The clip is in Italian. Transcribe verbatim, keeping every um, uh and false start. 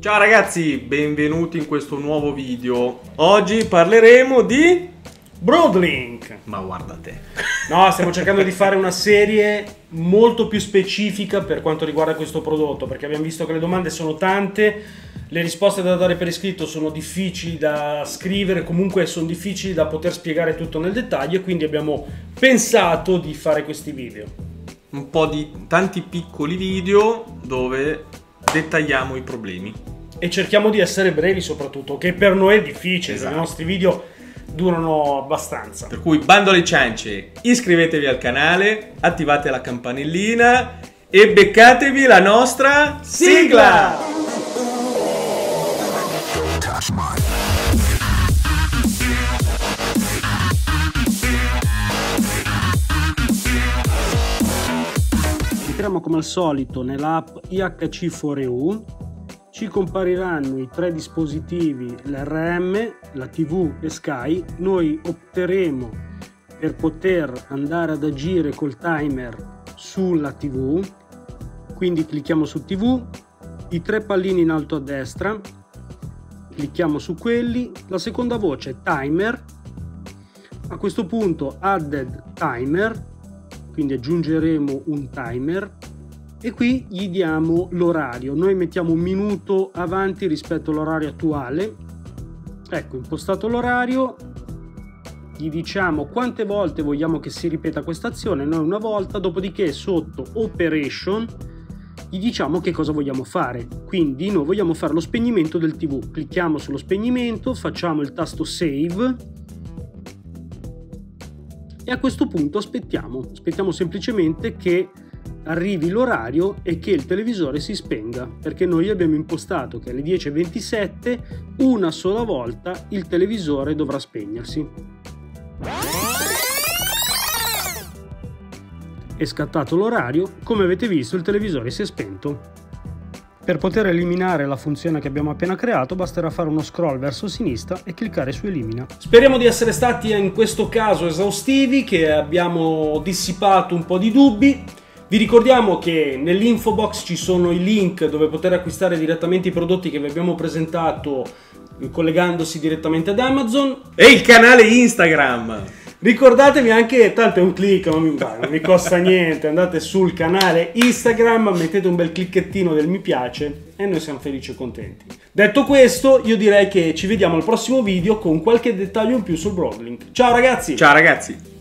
Ciao ragazzi, benvenuti in questo nuovo video. Oggi parleremo di Broadlink. Ma guarda te. No, stiamo cercando di fare una serie molto più specifica per quanto riguarda questo prodotto, perché abbiamo visto che le domande sono tante, le risposte da dare per iscritto sono difficili da scrivere, comunque sono difficili da poter spiegare tutto nel dettaglio, e quindi abbiamo pensato di fare questi video. Un po' di tanti piccoli video dove dettagliamo i problemi. E cerchiamo di essere brevi soprattutto, che per noi è difficile, Esatto. I nostri video durano abbastanza. Per cui bando alle ciance, iscrivetevi al canale, attivate la campanellina e beccatevi la nostra sigla! Entriamo come al solito nell'app I H C quattro E U, ci compariranno i tre dispositivi, l'R M, la tivù e Sky. Noi opteremo per poter andare ad agire col timer sulla tivù, quindi clicchiamo su tivù, i tre pallini in alto a destra, clicchiamo su quelli, la seconda voce timer, a questo punto added timer, quindi aggiungeremo un timer e qui gli diamo l'orario. Noi mettiamo un minuto avanti rispetto all'orario attuale. Ecco, impostato l'orario, gli diciamo quante volte vogliamo che si ripeta questa azione. Noi una volta, dopodiché sotto operation gli diciamo che cosa vogliamo fare. Quindi noi vogliamo fare lo spegnimento del tivù. Clicchiamo sullo spegnimento, facciamo il tasto save e a questo punto aspettiamo, aspettiamo semplicemente che arrivi l'orario e che il televisore si spenga, perché noi abbiamo impostato che alle dieci e ventisette una sola volta il televisore dovrà spegnersi. È scattato l'orario, come avete visto il televisore si è spento. Per poter eliminare la funzione che abbiamo appena creato basterà fare uno scroll verso sinistra e cliccare su elimina. Speriamo di essere stati in questo caso esaustivi, che abbiamo dissipato un po' di dubbi. Vi ricordiamo che nell'info box ci sono i link dove poter acquistare direttamente i prodotti che vi abbiamo presentato collegandosi direttamente ad Amazon. E il canale Instagram! Ricordatevi anche, tanto è un click, non mi, non mi costa niente, andate sul canale Instagram, mettete un bel clicchettino del mi piace e noi siamo felici e contenti. Detto questo, io direi che ci vediamo al prossimo video con qualche dettaglio in più sul Broadlink. Ciao ragazzi! Ciao ragazzi!